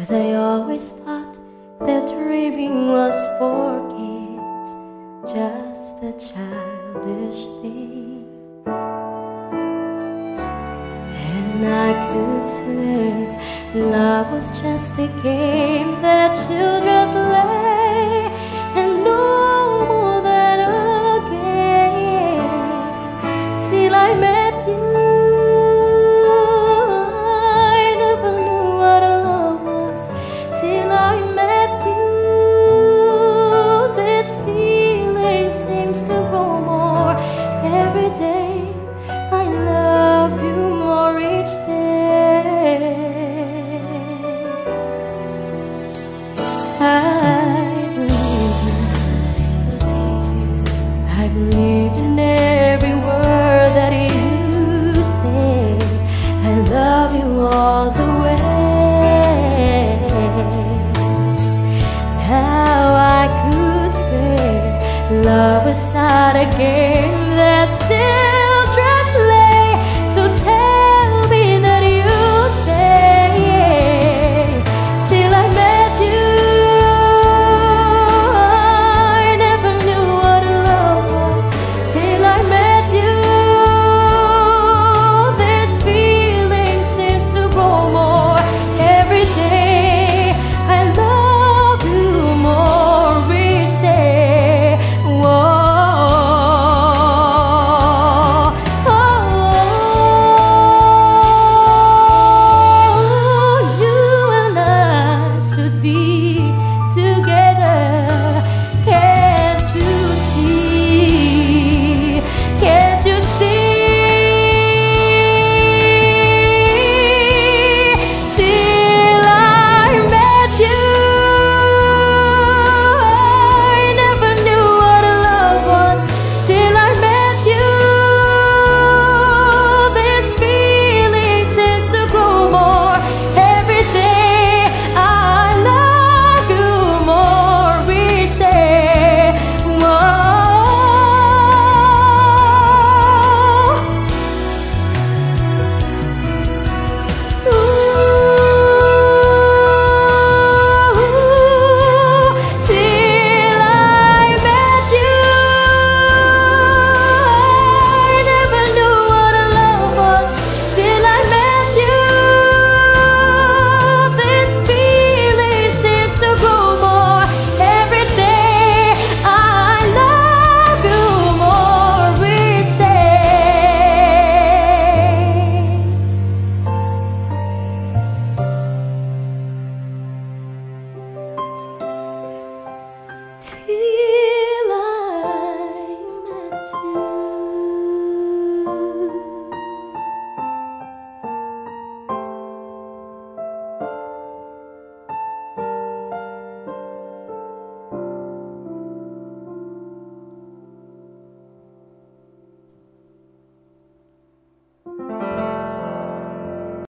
'cause I always thought that dreaming was for kids, just a childish thing. And I could swear love was just a game that children play, and no more than a game. Till I met you, I never knew what love was. Till I met you, this feeling seems to grow more every day. I love you more each day. I believe in every word that you say. I love you all the way. Now I could say love is not a game.